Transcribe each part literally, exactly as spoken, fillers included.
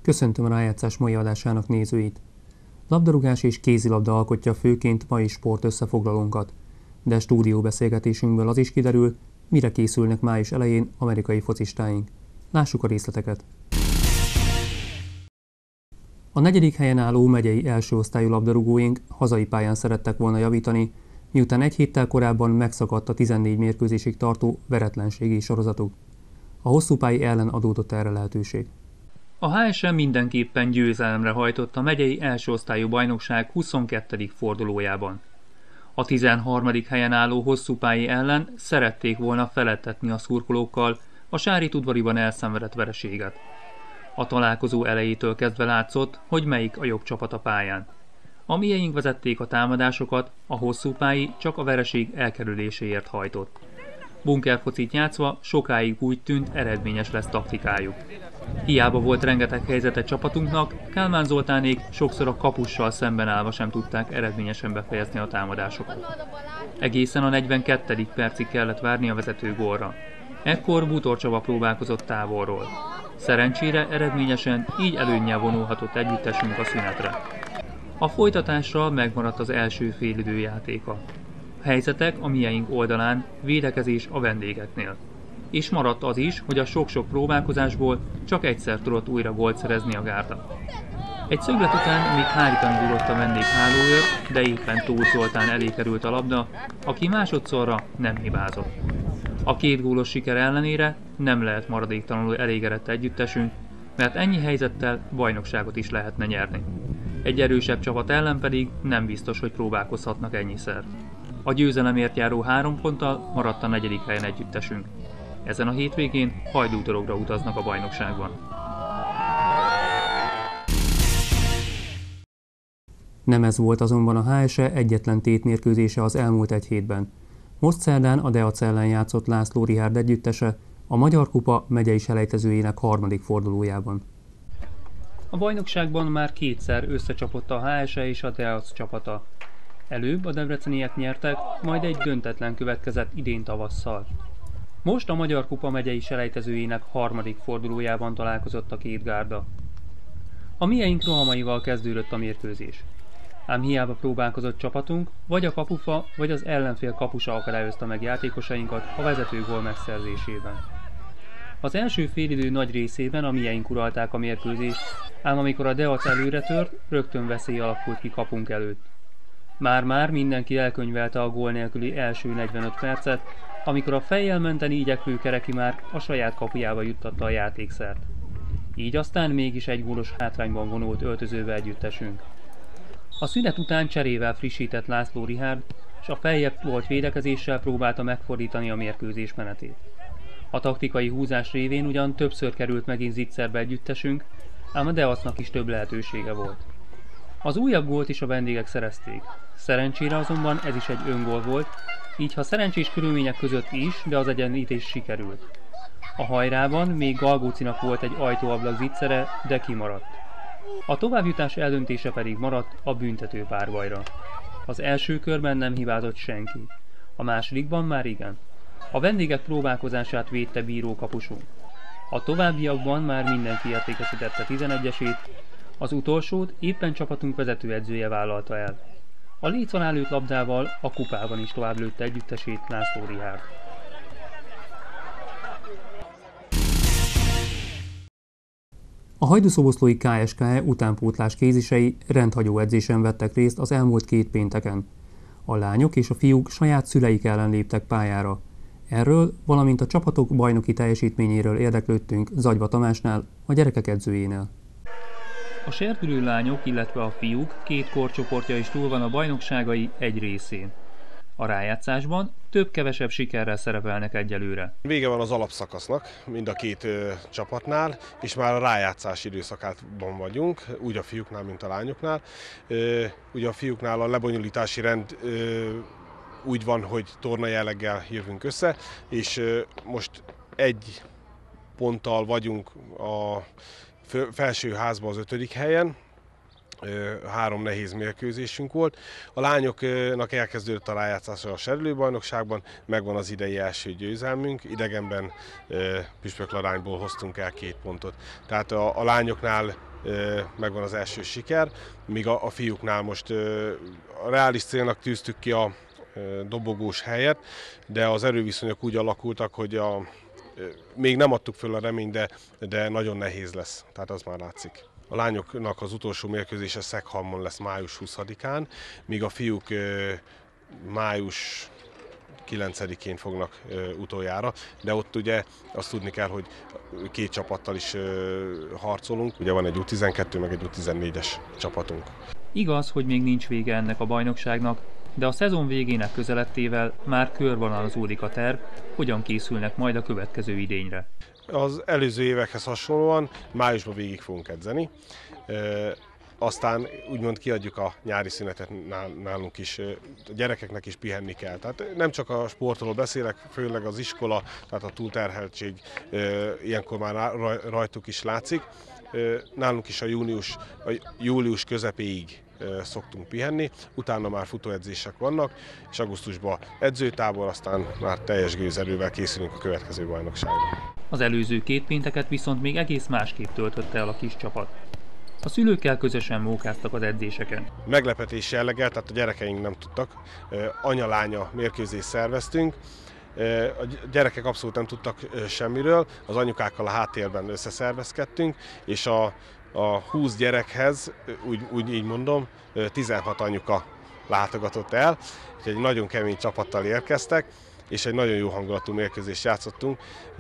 Köszöntöm a rájátszás mai adásának nézőit. Labdarúgás és kézilabda alkotja főként mai sport összefoglalónkat, de stúdióbeszélgetésünkből az is kiderül, mire készülnek május elején amerikai focistáink. Lássuk a részleteket. A negyedik helyen álló megyei első osztályú labdarúgóink hazai pályán szerettek volna javítani, miután egy héttel korábban megszakadt a tizennégy mérkőzésig tartó veretlenségi sorozatuk. A hosszúpályi ellen adódott erre lehetőség. A há es em mindenképpen győzelemre hajtott a megyei első osztályú bajnokság huszonkettedik fordulójában. A tizenharmadik helyen álló hosszúpályi ellen szerették volna feledtetni a szurkolókkal a Sáritudvariban elszenvedett vereséget. A találkozó elejétől kezdve látszott, hogy melyik a jobb csapat a pályán. A mieink vezették a támadásokat, a hosszúpályi csak a vereség elkerüléséért hajtott. Bunkerfocit játszva sokáig úgy tűnt, eredményes lesz taktikájuk. Hiába volt rengeteg helyzete csapatunknak, Kálmán Zoltánék sokszor a kapussal szemben állva sem tudták eredményesen befejezni a támadásokat. Egészen a negyvenkettedik percig kellett várni a vezető gólra. Ekkor Bútor Csaba próbálkozott távolról. Szerencsére eredményesen, így előnnyel vonulhatott együttesünk a szünetre. A folytatásra megmaradt az első félidő játéka. Helyzetek a mieink oldalán, védekezés a vendégeknél. És maradt az is, hogy a sok-sok próbálkozásból csak egyszer tudott újra gólt szerezni a gárda. Egy szöglet után még hárítani tudott a vendég hálóőr, de éppen Tóth Zoltán elé került a labda, aki másodszorra nem hibázott. A két gólos siker ellenére nem lehet maradéktalanul elégedett együttesünk, mert ennyi helyzettel bajnokságot is lehetne nyerni. Egy erősebb csapat ellen pedig nem biztos, hogy próbálkozhatnak ennyiszer. A győzelemért járó három ponttal maradt a negyedik helyen együttesünk. Ezen a hétvégén Hajdútorogra utaznak a bajnokságban. Nem ez volt azonban a há es e egyetlen tétmérkőzése az elmúlt egy hétben. Most szerdán a Deac ellen játszott László Richárd együttese a Magyar Kupa megyei selejtezőjének harmadik fordulójában. A bajnokságban már kétszer összecsapott a há es e és a Deac csapata. Előbb a debreceniek nyertek, majd egy döntetlen következett idén tavasszal. Most a Magyar Kupa megyei selejtezőjének harmadik fordulójában találkozott a két gárda. A mieink rohamaival kezdődött a mérkőzés. Ám hiába próbálkozott csapatunk, vagy a kapufa, vagy az ellenfél kapusa akadályozta meg játékosainkat a vezető gól megszerzésében. Az első félidő nagy részében a mieink uralták a mérkőzést, ám amikor a Deac előre tört, rögtön veszély alakult ki kapunk előtt. Már-már mindenki elkönyvelte a gól nélküli első negyvenöt percet, amikor a fejjel menteni igyekvő Kereki Márk a saját kapujába juttatta a játékszert. Így aztán mégis egy gólos hátrányban vonult öltözőbe együttesünk. A szünet után cserével frissített László Richárd, és a feljebb volt védekezéssel próbálta megfordítani a mérkőzés menetét. A taktikai húzás révén ugyan többször került megint zicserbe együttesünk, ám a Deacnak is több lehetősége volt. Az újabb gólt is a vendégek szerezték. Szerencsére azonban ez is egy öngól volt, így ha szerencsés körülmények között is, de az egyenlítés sikerült. A hajrában még Galgócinak volt egy ajtóablak zicsere, de kimaradt. A továbbjutás eldöntése pedig maradt a büntető párbajra. Az első körben nem hibázott senki, a másodikban már igen. A vendégek próbálkozását védte bíró kapusunk. A továbbiakban már mindenki értékesítette tizenegyesét, az utolsót éppen csapatunk vezetőedzője vállalta el. A lécon állőtt labdával a kupában is tovább lőtte együttesét László Richárd. A hajdúszoboszlói ká es ká e utánpótlás kézisei rendhagyó edzésen vettek részt az elmúlt két pénteken. A lányok és a fiúk saját szüleik ellen léptek pályára. Erről, valamint a csapatok bajnoki teljesítményéről érdeklődtünk Zagyva Tamásnál, a gyerekek edzőjénél. A serdülő lányok, illetve a fiúk két korcsoportja is túl van a bajnokságai egy részén. A rájátszásban több-kevesebb sikerrel szerepelnek egyelőre. Vége van az alapszakasznak mind a két ö, csapatnál, és már a rájátszás időszakában vagyunk, úgy a fiúknál, mint a lányoknál. Ö, ugye a fiúknál a lebonyolítási rend ö, úgy van, hogy torna jelleggel jövünk össze, és ö, most egy ponttal vagyunk a felső házban az ötödik helyen. Három nehéz mérkőzésünk volt. A lányoknak elkezdődött a rájátszása a serelőbajnokságban, megvan az idei első győzelmünk, idegenben Püspökladányból hoztunk el két pontot. Tehát a, a lányoknál megvan az első siker, míg a, a fiúknál most a reális célnak tűztük ki a dobogós helyet, de az erőviszonyok úgy alakultak, hogy a, még nem adtuk föl a reményt, de, de nagyon nehéz lesz, tehát az már látszik. A lányoknak az utolsó mérkőzése Szeghalmon lesz május huszadikán, míg a fiúk május kilencedikén fognak utoljára, de ott ugye azt tudni kell, hogy két csapattal is harcolunk, ugye van egy U tizenkettő meg egy U tizennégyes csapatunk. Igaz, hogy még nincs vége ennek a bajnokságnak, de a szezon végének közelettével már körvonalazódik a terv, hogyan készülnek majd a következő idényre. Az előző évekhez hasonlóan májusban végig fogunk edzeni, e, aztán úgymond kiadjuk a nyári szünetet nálunk is, a gyerekeknek is pihenni kell. Tehát nem csak a sportról beszélek, főleg az iskola, tehát a túlterheltség e, ilyenkor már rajtuk is látszik. E, nálunk is a június, a július közepéig szoktunk pihenni, utána már futóedzések vannak, és augusztusban edzőtábor, aztán már teljes gőzerővel készülünk a következő bajnokságra. Az előző két pénteket viszont még egész másképp töltötte el a kis csapat. A szülőkkel közösen mókáztak az edzéseken. Meglepetés jelleggel, tehát a gyerekeink nem tudtak. Anya-lánya mérkőzést szerveztünk. A gyerekek abszolút nem tudtak semmiről, az anyukákkal a háttérben összeszervezkedtünk, és a A húsz gyerekhez, úgy, úgy így mondom, tizenhat anyuka látogatott el, úgyhogy egy nagyon kemény csapattal érkeztek, és egy nagyon jó hangulatú mérkőzést játszottunk,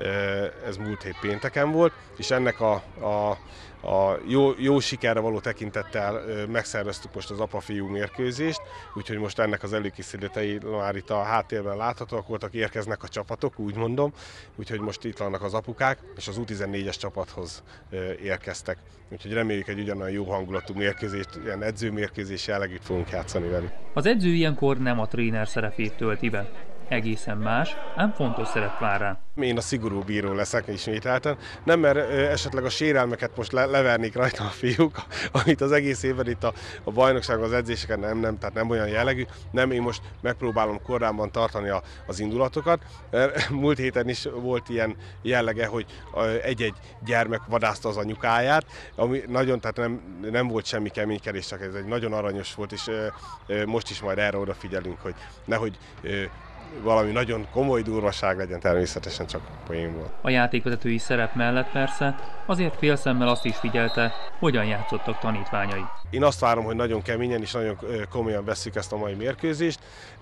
ez múlt hét pénteken volt, és ennek a, a, a jó, jó sikerre való tekintettel megszerveztük most az apa-fiú mérkőzést, úgyhogy most ennek az előkészületei már itt a háttérben láthatóak voltak, érkeznek a csapatok, úgy mondom, úgyhogy most itt vannak az apukák, és az U tizennégyes csapathoz érkeztek. Úgyhogy reméljük egy ugyanolyan jó hangulatú mérkőzést, ilyen edzőmérkőzés jellegűt fogunk játszani velük. Az edző ilyenkor nem a tréner szerepét tölti be. Egészen más, ám fontos szerep vár rá. Én a szigorú bíró leszek ismételten. Nem, mert esetleg a sérelmeket most le- levernék rajta a fiúk, amit az egész évben itt a, a bajnokságban, az edzéseken nem, nem, tehát nem olyan jellegű. Nem, én most megpróbálom korábban tartani a, az indulatokat. Múlt héten is volt ilyen jellege, hogy egy-egy gyermek vadászta az anyukáját, ami nagyon, tehát nem, nem volt semmi keménykedés, csak ez egy nagyon aranyos volt, és most is majd erre odafigyelünk, hogy nehogy valami nagyon komoly durvaság legyen, természetesen csak poénból. A játékvezetői szerep mellett persze azért félszemmel azt is figyelte, hogyan játszottak tanítványai. Én azt várom, hogy nagyon keményen és nagyon komolyan vesszük ezt a mai mérkőzést.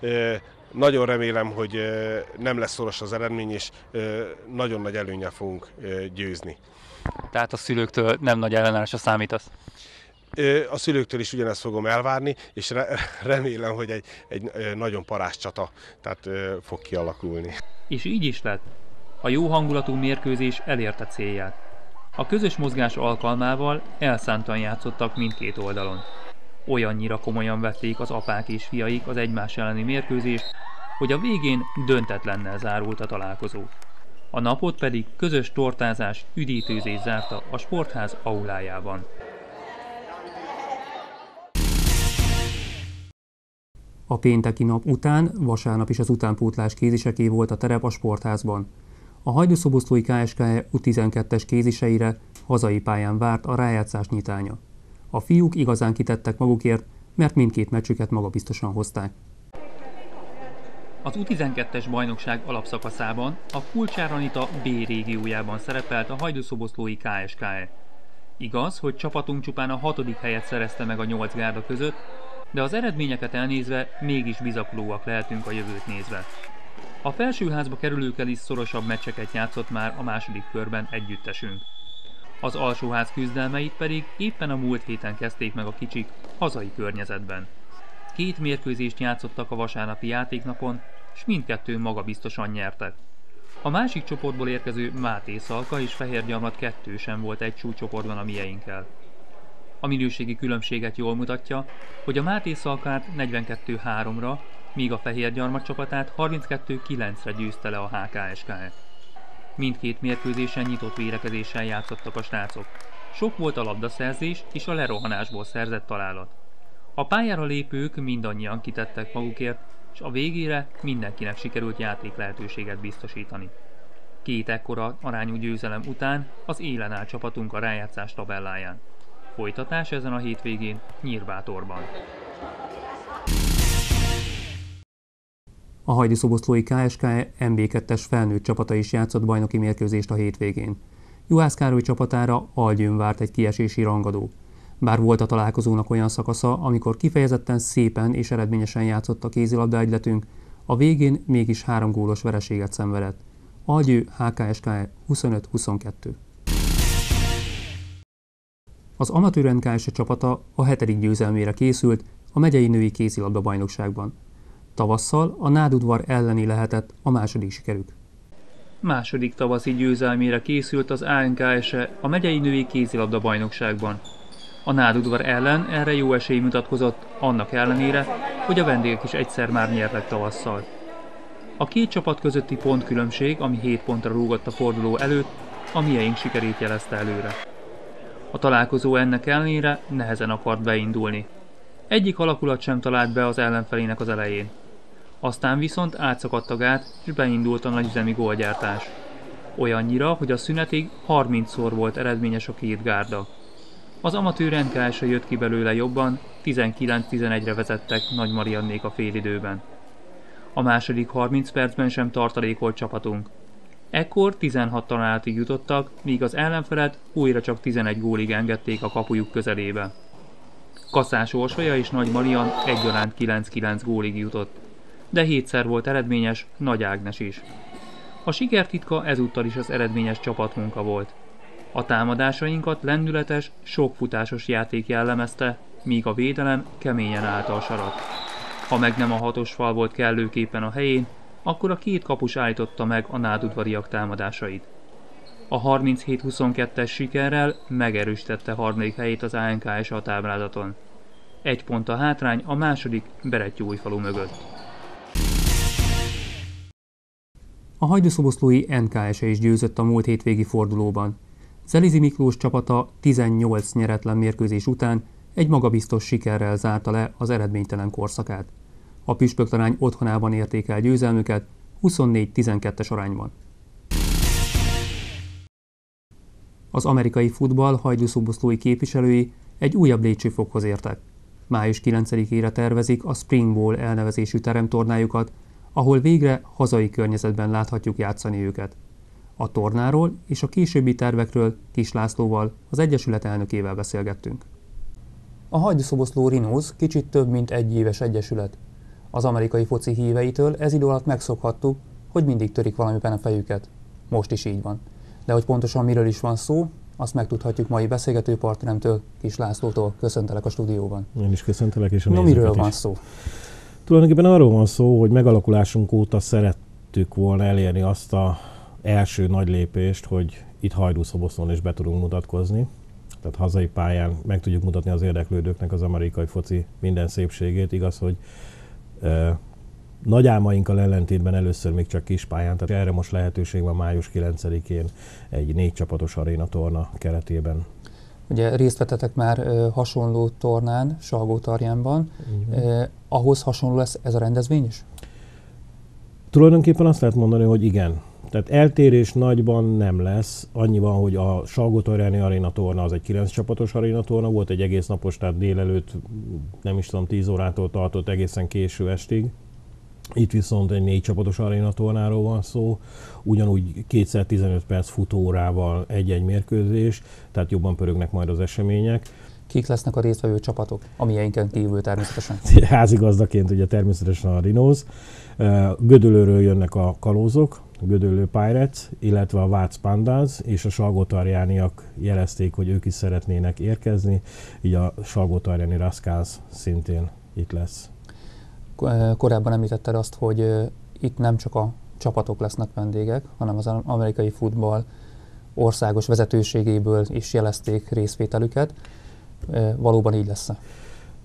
Nagyon remélem, hogy nem lesz szoros az eredmény, és nagyon nagy előnnyel fogunk győzni. Tehát a szülőktől nem nagy ellenállásra számítasz? A szülőktől is ugyanezt fogom elvárni, és remélem, hogy egy, egy nagyon parázs csata tehát fog kialakulni. És így is lett. A jó hangulatú mérkőzés elérte célját. A közös mozgás alkalmával elszántan játszottak mindkét oldalon. Olyannyira komolyan vették az apák és fiaik az egymás elleni mérkőzést, hogy a végén döntetlennel zárult a találkozó. A napot pedig közös tortázás, üdítőzés zárta a sportház aulájában. A pénteki nap után vasárnap is az utánpótlás kéziseké volt a terep a sportházban. A hajdúszoboszlói ká es ká é U tizenkettes kéziseire hazai pályán várt a rájátszás nyitánya. A fiúk igazán kitettek magukért, mert mindkét meccsüket magabiztosan hozták. Az U tizenkettes bajnokság alapszakaszában a Kulcsár Anita B régiójában szerepelt a hajdúszoboszlói ká es ká é. Igaz, hogy csapatunk csupán a hatodik helyet szerezte meg a nyolc gárda között, de az eredményeket elnézve mégis bizakodóak lehetünk a jövőt nézve. A felsőházba kerülőkkel is szorosabb meccseket játszott már a második körben együttesünk. Az alsóház küzdelmeit pedig éppen a múlt héten kezdték meg a kicsik hazai környezetben. Két mérkőzést játszottak a vasárnapi játéknapon, s mindkettő magabiztosan nyertek. A másik csoportból érkező Máté Szalka és Fehérgyarmat kettő sem volt egy súlycsoportban a mieinkkel. A minőségi különbséget jól mutatja, hogy a Máté Szalkát negyvenkettő háromra, míg a Fehérgyarmat csapatát harminckettő kilencre győzte le a há ká es ká é. Mindkét mérkőzésen nyitott védekezéssel játszottak a srácok. Sok volt a labdaszerzés és a lerohanásból szerzett találat. A pályára lépők mindannyian kitettek magukért, és a végére mindenkinek sikerült játék lehetőséget biztosítani. Két ekkora arányú győzelem után az élen áll csapatunk a rájátszás tabelláján. Folytatás ezen a hétvégén Nyírbátorban. A hajdúszoboszlói ká es ká em bé kettes felnőtt csapata is játszott bajnoki mérkőzést a hétvégén. Juhász Károly csapatára Algyőn várt egy kiesési rangadó. Bár volt a találkozónak olyan szakasza, amikor kifejezetten szépen és eredményesen játszott a kézilabda egyletünk, a végén mégis három gólos vereséget szenvedett. Algyő há ká es ká huszonöt huszonkettő. Az amatőr en ká es csapata a hetedik győzelmére készült a megyei női kézilabda bajnokságban. Tavasszal a Nádudvar elleni lehetett a második sikerük. Második tavaszi győzelmére készült az á en ká es a megyei női kézilabda bajnokságban. A Nádudvar ellen erre jó esély mutatkozott, annak ellenére, hogy a vendégek is egyszer már nyertek tavasszal. A két csapat közötti pontkülönbség, ami hét pontra rúgott a forduló előtt, a mieink sikerét jelezte előre. A találkozó ennek ellenére nehezen akart beindulni. Egyik alakulat sem talált be az ellenfelének az elején. Aztán viszont átszakadt a gát, és beindult a nagyüzemi gólgyártás. Olyannyira, hogy a szünetig harmincszor volt eredményes a két gárda. Az amatőr en ká es jött ki belőle jobban, tizenkilenc tizenegyre vezettek Nagy Mariannék a félidőben. A második harminc percben sem tartalékolt csapatunk. Ekkor tizenhat találatig jutottak, míg az ellenfelet újra csak tizenegy gólig engedték a kapujuk közelébe. Kaszás Orsolya és Nagy Marian egyaránt kilenc-kilenc gólig jutott, de hétszer volt eredményes Nagy Ágnes is. A sikertitka ezúttal is az eredményes csapatmunka volt. A támadásainkat lendületes, sokfutásos játék jellemezte, míg a védelem keményen állta a sarat. Ha meg nem a hatos fal volt kellőképpen a helyén, akkor a két kapus állította meg a nádudvariak támadásait. A harminchét huszonkettes sikerrel megerősítette harmadik helyét az á en ká es a táblázaton. Egy pont a hátrány a második Berettyóújfalu mögött. A hajdúszoboszlói en ká es is győzött a múlt hétvégi fordulóban. Zelizi Miklós csapata tizennyolc nyeretlen mérkőzés után egy magabiztos sikerrel zárta le az eredménytelen korszakát. A püspöktarány otthonában érték el győzelmüket huszonnégy tizenkettes arányban. Az amerikai futball hajdúszoboszlói képviselői egy újabb lépcsőfokhoz értek. május kilencedikére tervezik a Spring Bowl elnevezésű teremtornájukat, ahol végre hazai környezetben láthatjuk játszani őket. A tornáról és a későbbi tervekről Kis Lászlóval, az Egyesület elnökével beszélgettünk. A hajdúszoboszló Rhinos kicsit több mint egy éves egyesület. Az amerikai foci híveitől ez idő alatt megszokhattuk, hogy mindig törik valamiben a fejüket. Most is így van. De hogy pontosan miről is van szó, azt megtudhatjuk mai beszélgetőpartneremtől, Kis Lászlótól. Köszöntelek a stúdióban. Én is köszöntelek, és a no, miről van szó? Tulajdonképpen arról van szó, hogy megalakulásunk óta szerettük volna elérni azt az első nagy lépést, hogy itt Hajdúszoboszlón is be tudunk mutatkozni. Tehát hazai pályán meg tudjuk mutatni az érdeklődőknek az amerikai foci minden szépségét. Igaz, hogy e, nagy álmainkkal ellentétben először még csak kis pályán, tehát erre most lehetőség van május kilencedikén egy négy csapatos aréna torna keretében. Ugye részt vettetek már ö, hasonló tornán, Salgótarjánban. Eh, ahhoz hasonló lesz ez a rendezvény is? Tulajdonképpen azt lehet mondani, hogy igen. Tehát eltérés nagyban nem lesz. Annyi van, hogy a Salgótarjáni aréna torna az egy kilenc csapatos aréna torna volt, egy egész napos, tehát délelőtt nem is tudom, tíz órától tartott egészen késő estig. Itt viszont egy négy csapatos aréna tornáról van szó, ugyanúgy kétszer tizenöt perc futóórával egy-egy mérkőzés, tehát jobban pörögnek majd az események. Kik lesznek a résztvevő csapatok, amilyeinken kívül természetesen? Házigazdaként ugye természetesen a Rhinos. Gödöllőről jönnek a Kalózok, a Gödöllő Pirates, illetve a Vác Pandas, és a Salgótarjániak jelezték, hogy ők is szeretnének érkezni, így a Salgótarjáni Rascals szintén itt lesz. Korábban említetted azt, hogy itt nem csak a csapatok lesznek vendégek, hanem az amerikai futball országos vezetőségéből is jelezték részvételüket. Valóban így lesz-e?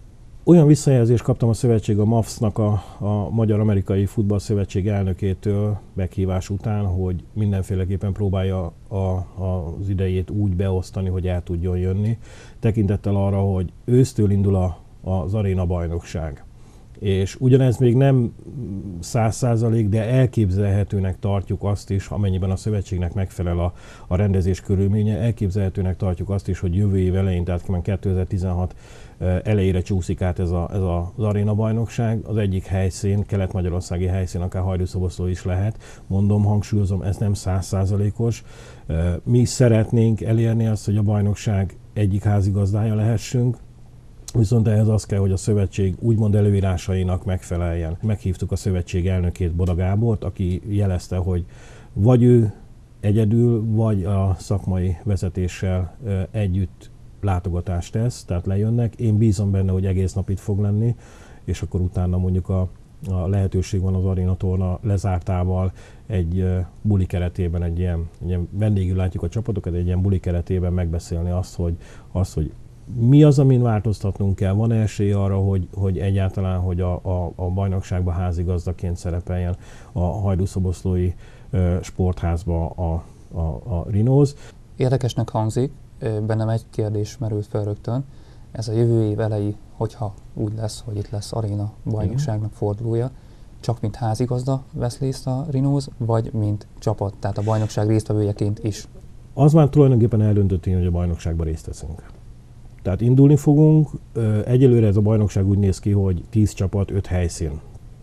Olyan visszajelzést kaptam a szövetség, a em á ef es-nak, a, a Magyar-Amerikai Futballszövetség elnökétől meghívás után, hogy mindenféleképpen próbálja a, az idejét úgy beosztani, hogy el tudjon jönni, tekintettel arra, hogy ősztől indul a, az aréna bajnokság. És ugyanez még nem száz százalék, de elképzelhetőnek tartjuk azt is, amennyiben a szövetségnek megfelel a, a rendezés körülménye, elképzelhetőnek tartjuk azt is, hogy jövő év elején, tehát kétezer-tizenhat elejére csúszik át ez, a, ez az aréna bajnokság. Az egyik helyszín, kelet-magyarországi helyszín, akár Hajdúszoboszló is lehet. Mondom, hangsúlyozom, ez nem száz százalékos. Mi szeretnénk elérni azt, hogy a bajnokság egyik házigazdája lehessünk, viszont ehhez az kell, hogy a szövetség úgymond előírásainak megfeleljen. Meghívtuk a szövetség elnökét, Boda Gábort, aki jelezte, hogy vagy ő egyedül, vagy a szakmai vezetéssel együtt látogatást tesz, tehát lejönnek. Én bízom benne, hogy egész nap itt fog lenni, és akkor utána mondjuk a, a lehetőség van az Aréna Torna lezártával egy uh, buli keretében, egy ilyen, egy ilyen vendégül látjuk a csapatokat, egy ilyen buli keretében megbeszélni azt, hogy, azt, hogy mi az, amin változtatnunk kell? Van esély arra, hogy, hogy egyáltalán hogy a, a, a bajnokságban házigazdaként szerepeljen a hajdúszoboszlói uh, sportházba a, a, a Rinóz. Érdekesnek hangzik, bennem egy kérdés merült fel rögtön. Ez a jövő év elejé, hogyha úgy lesz, hogy itt lesz aréna bajnokságnak fordulója, csak mint házigazda vesz részt a Rinóz, vagy mint csapat, tehát a bajnokság résztvevőjeként is? Az már tulajdonképpen eldöntöttünk, hogy a bajnokságban részt veszünk. Tehát indulni fogunk. Egyelőre ez a bajnokság úgy néz ki, hogy tíz csapat, öt helyszín.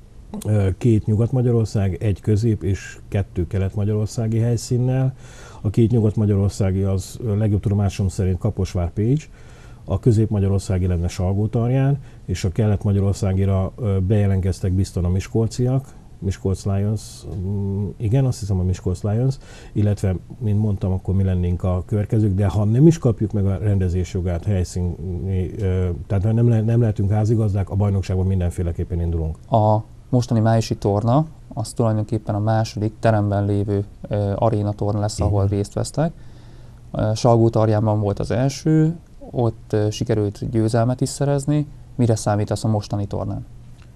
Két Nyugat-Magyarország, egy közép és kettő kelet-magyarországi helyszínnel. A két nyugat-magyarországi az legjobb tudomásom szerint Kaposvár, Pécs, a közép-magyarországi lenne Salgótarján, és a kelet-magyarországira bejelentkeztek biztosan a miskolciak, Miskolc Lions, igen, azt hiszem a Miskolc Lions, illetve, mint mondtam, akkor mi lennénk a következők, de ha nem is kapjuk meg a rendezésjogát, helyszín, tehát nem, le, nem lehetünk házigazdák, a bajnokságban mindenféleképpen indulunk. A mostani májusi torna, az tulajdonképpen a második teremben lévő uh, aréna torna lesz, igen, ahol részt vesztek. Uh, Salgótarjánban volt az első, ott uh, sikerült győzelmet is szerezni. Mire számítasz a mostani tornán?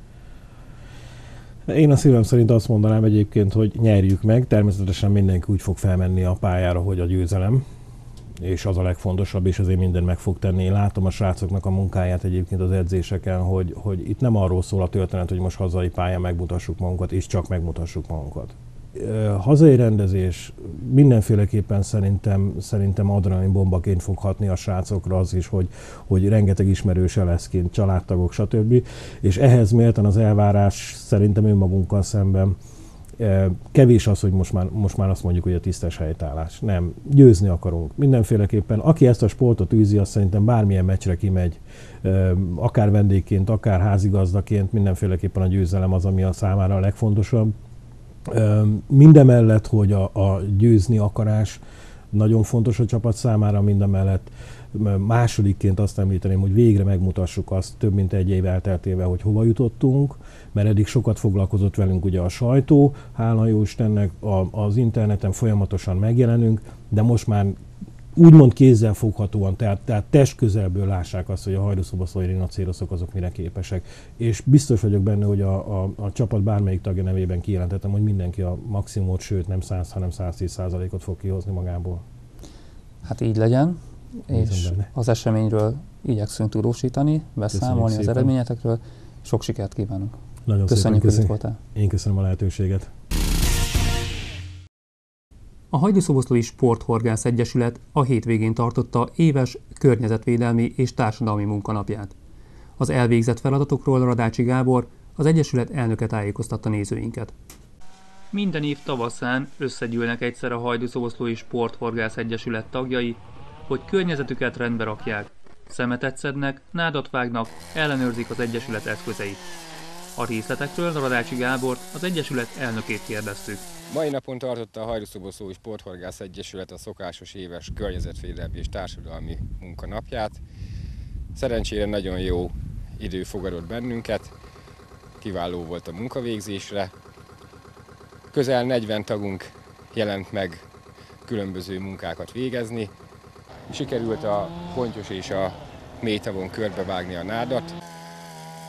Én a szívem szerint azt mondanám egyébként, hogy nyerjük meg. Természetesen mindenki úgy fog felmenni a pályára, hogy a győzelem, és az a legfontosabb, és azért minden meg fog tenni. Én látom a srácoknak a munkáját egyébként az edzéseken, hogy, hogy itt nem arról szól a történet, hogy most hazai pályán megmutassuk magunkat, és csak megmutassuk magunkat. Hazai rendezés mindenféleképpen szerintem, szerintem adrenalin bombaként fog hatni a srácokra az is, hogy, hogy rengeteg ismerőse lesz kint, családtagok, stb. És ehhez méltán az elvárás szerintem önmagunkkal szemben kevés az, hogy most már, most már azt mondjuk, hogy a tisztes helytállás. Nem, győzni akarunk. Mindenféleképpen, aki ezt a sportot űzi, azt szerintem bármilyen meccsre kimegy, akár vendégként, akár házigazdaként, mindenféleképpen a győzelem az, ami a számára a legfontosabb. Mindemellett, hogy a, a győzni akarás nagyon fontos a csapat számára, mindemellett másodikként azt említeném, hogy végre megmutassuk azt több mint egy év elteltével, hogy hova jutottunk, mert eddig sokat foglalkozott velünk ugye a sajtó, hála jó Istennek, a, az interneten folyamatosan megjelenünk, de most már úgymond kézzelfoghatóan, tehát, tehát testközelből lássák azt, hogy a hajdúszoboszlói rinocéroszok azok mire képesek. És biztos vagyok benne, hogy a, a, a csapat bármelyik tagja nevében kijelentettem, hogy mindenki a maximumot, sőt nem száz, hanem száztíz százalékot fog kihozni magából. Hát így legyen, és az eseményről igyekszünk tudósítani, beszámolni az eredményetekről. Sok sikert kívánunk! Nagyon Köszönjük, szépen, hogy itt voltál. Én köszönöm a lehetőséget. A Hajdúszoboszlói Sporthorgász Egyesület a hétvégén tartotta éves környezetvédelmi és társadalmi munkanapját. Az elvégzett feladatokról Radácsi Gábor, az Egyesület elnöke tájékoztatta nézőinket. Minden év tavaszán összegyűlnek egyszer a Hajdúszoboszlói Sporthorgász Egyesület tagjai, hogy környezetüket rendbe rakják, szemetet szednek, nádat vágnak, ellenőrzik az Egyesület eszközeit. A részletekről Radácsi Gábort, az Egyesület elnökét kérdeztük. Mai napon tartotta a Hajdúszoboszlói Sporthorgász Egyesület a szokásos éves környezetvédelmi és társadalmi munkanapját. Szerencsére nagyon jó idő fogadott bennünket, kiváló volt a munkavégzésre. Közel negyven tagunk jelent meg különböző munkákat végezni. Sikerült a pontyos és a mélytavon körbevágni a nádat.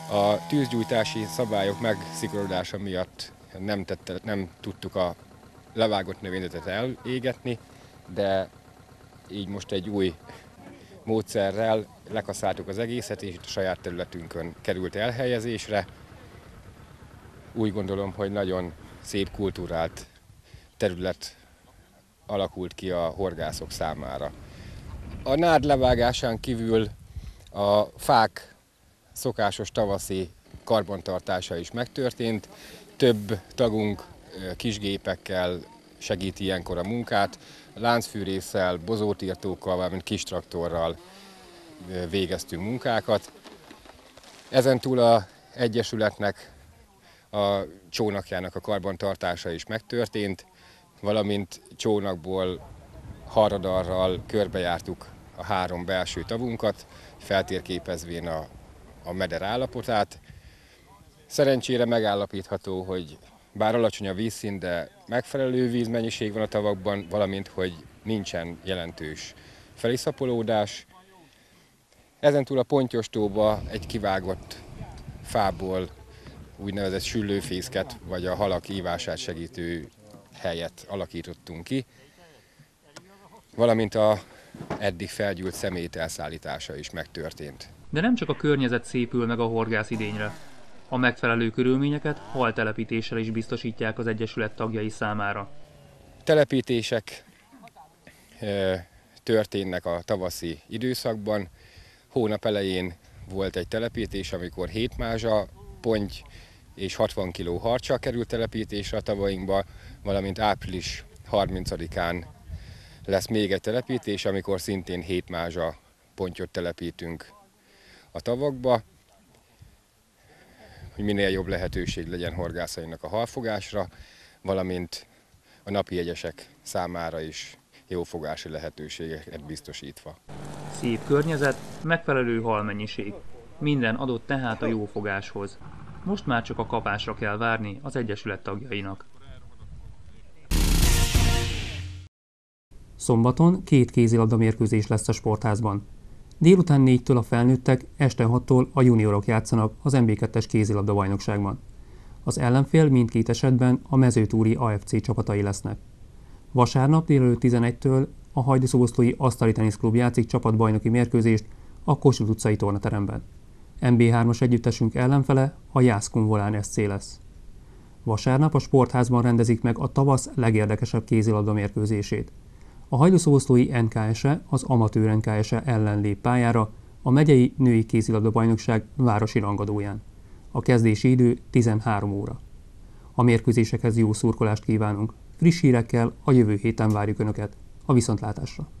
A tűzgyújtási szabályok megszigorodása miatt nem, tette, nem tudtuk a levágott növényzetet elégetni, de így most egy új módszerrel lekaszáltuk az egészet, és itt a saját területünkön került elhelyezésre. Úgy gondolom, hogy nagyon szép kultúrált terület alakult ki a horgászok számára. A nád levágásán kívül a fák szokásos tavaszi karbantartása is megtörtént. Több tagunk kisgépekkel segíti ilyenkor a munkát, láncfűrésszel, bozótírtókkal, valamint kis traktorral végeztünk munkákat. Ezentúl az egyesületnek a csónakjának a karbantartása is megtörtént, valamint csónakból harradarral körbejártuk a három belső tavunkat, feltérképezvén a, a meder állapotát. Szerencsére megállapítható, hogy bár alacsony a vízszint, de megfelelő vízmennyiség van a tavakban, valamint hogy nincsen jelentős feliszapolódás. Ezentúl a Pontyostóba egy kivágott fából úgynevezett süllőfészket, vagy a halak ívását segítő helyet alakítottunk ki, valamint a eddig felgyűlt szemét elszállítása is megtörtént. De nem csak a környezet szépül meg a horgászidényre. A megfelelő körülményeket haltelepítéssel is biztosítják az egyesület tagjai számára. Telepítések történnek a tavaszi időszakban. Hónap elején volt egy telepítés, amikor hét mázsa, ponty és hatvan kiló harcsa került telepítésre a tavainkba, valamint április harmincadikán lesz még egy telepítés, amikor szintén hét mázsa pontyot telepítünk a tavakba, hogy minél jobb lehetőség legyen horgászainak a halfogásra, valamint a napi jegyesek számára is jó fogási lehetőségeket biztosítva. Szép környezet, megfelelő halmennyiség. Minden adott tehát a jó fogáshoz. Most már csak a kapásra kell várni az egyesület tagjainak. Szombaton két kézilabda mérkőzés lesz a sportházban. Délután négytől a felnőttek, este hattól a juniorok játszanak az em bé kettes kézilabda bajnokságban. Az ellenfél mindkét esetben a Mezőtúri á ef cé csapatai lesznek. Vasárnap délelőtt tizenegytől a Hajdúszoboszlói Asztali Teniszklub játszik csapatbajnoki mérkőzést a Kossuth utcai tornateremben. em bé hármas együttesünk ellenfele a Jászkun Volán es cé lesz. Vasárnap a sportházban rendezik meg a tavasz legérdekesebb kézilabda mérkőzését. A Hajdúszoboszlói en ká es-e az amatőr en ká es-e ellen lép pályára a megyei női kézilabda bajnokság városi rangadóján. A kezdési idő tizenhárom óra. A mérkőzésekhez jó szurkolást kívánunk. Friss hírekkel a jövő héten várjuk Önöket. A viszontlátásra!